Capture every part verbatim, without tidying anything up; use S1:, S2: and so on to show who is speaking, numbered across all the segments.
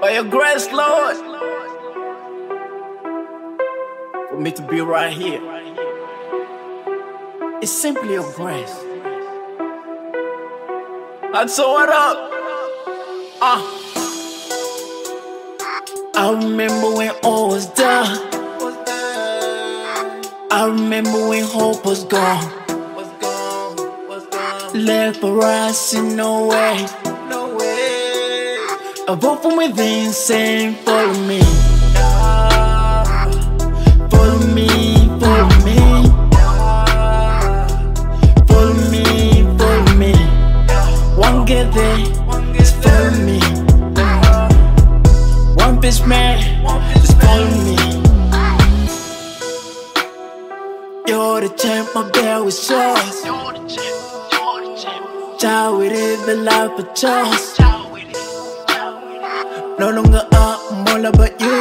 S1: By your grace, Lord, for me to be right here, it's simply your grace. And so what up? Uh. I remember when all was done. I remember when hope was gone. Left for us in no way. A vote from within saying, follow me. Follow me, follow me. Follow me, follow me. One get there, just follow me. One fish man, just follow me. You're the champ, my bell was yours. Child, we live the life of choice. No longer up, I'm all about you.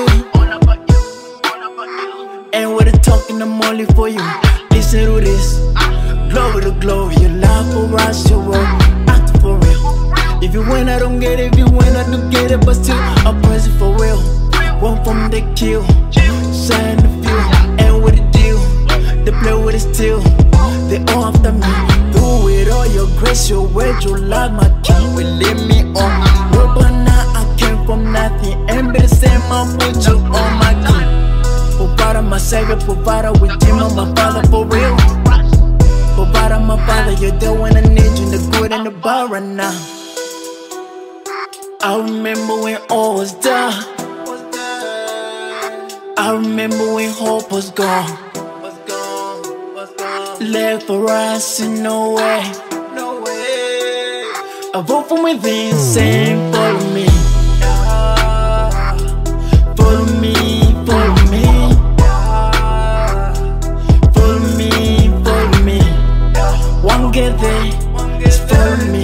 S1: And with the talking, I'm only for you. Listen to this. Glory to glory, your love will rise your world. Act for real. If you win, I don't get it. If you win, I don't get it. But still, I'm present for real. One from the kill, shine the few. And with the deal, they play with it still. They all after me. Do it all, your grace, your word, your love, my king will lead me on. No, but now I came from nothing. And be the same, I put you on my king. Provider, my savior, provider, with him, I'm my father for real. Provider, my father, you're there when I need you, the good and the bad right now. I remember when all was done. I remember when hope was gone. Left for us in no way. A vote from within saying, follow me. Follow me, follow me. Follow me, follow me. One get there, just follow me.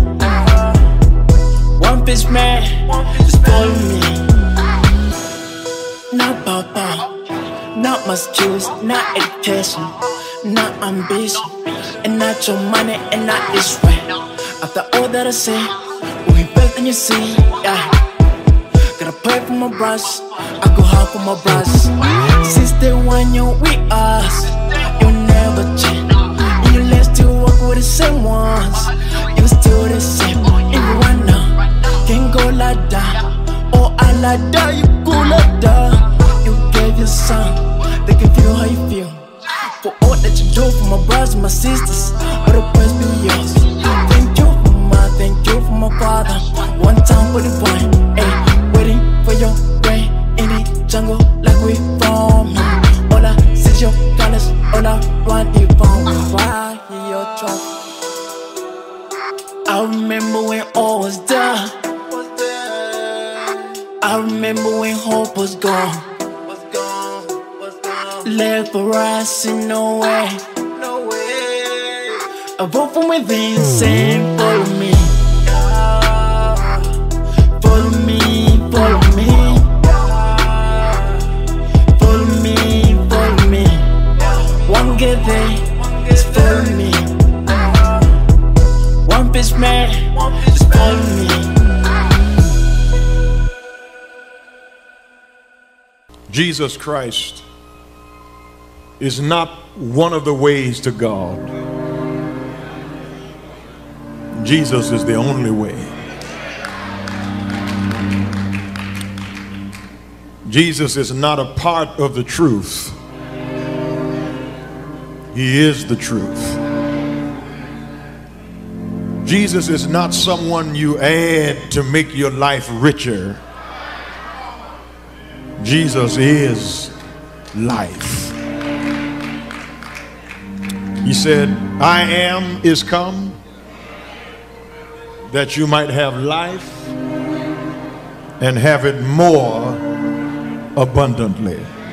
S1: One fish man, just follow me. Not papa, not my skills, not education, not ambition, and not your money, and not this way. After all that I say, we invest in you see, yeah. Gotta pray for my brothers, I go hard for my brothers. Since day one, you're with us, you never change. And you let still walk with the same ones. You still the same, even right now. Can't go like that, oh I like that, you go like that. You gave your son, they can feel how you feel. For all that you do for my brothers and my sisters, all the praise be yours. Thank you for my, thank you for my father. One time for the vine, ayy, waiting for your rain in the jungle like we found me. All I see is your colors, all I want is found me. Why hear your drum? I remember when all was done. I remember when hope was gone. Left for us in no way. A vote from within saying, follow me. Follow me, follow me. Follow me, follow me. One get there, just follow me. One fish man, just follow me.
S2: Jesus Christ is not one of the ways to God. Jesus is the only way. Jesus is not a part of the truth. He is the truth. Jesus is not someone you add to make your life richer. Jesus is life. He said, I am is come that you might have life and have it more abundantly.